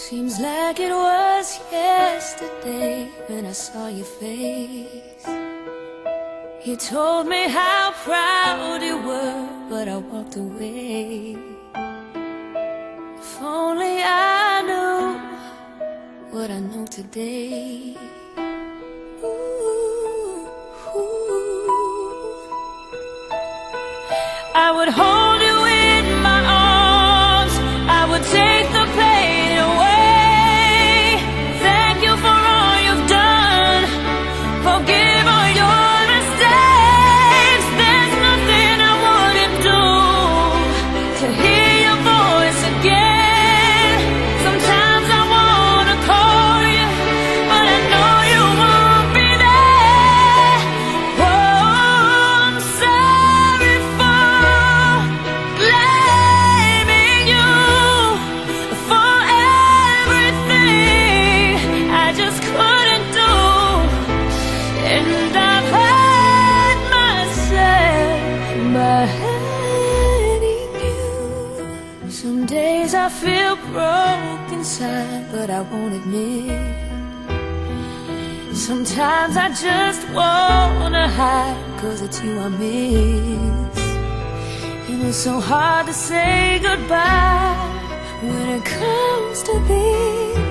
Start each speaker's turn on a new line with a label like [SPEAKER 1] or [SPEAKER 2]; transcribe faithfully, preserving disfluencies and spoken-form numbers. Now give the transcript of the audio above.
[SPEAKER 1] Seems like it was yesterday when I saw your face. You told me how proud you were, but I walked away. If only I knew what I know today. Ooh, ooh. I would hold you in my arms, I would take the pain away. Thank you for all you've done, forgive all your mistakes. There's nothing I wouldn't do to hear your voice again. Sometimes I wanna call you, but I know you won't be there. Oh, I'm sorry for blaming you for everything I just couldn't do. And I've hurt myself by hurting you. Some days I feel broke inside, but I won't admit. Sometimes I just wanna hide, cause it's you I miss. And it's so hard to say goodbye when it comes to this.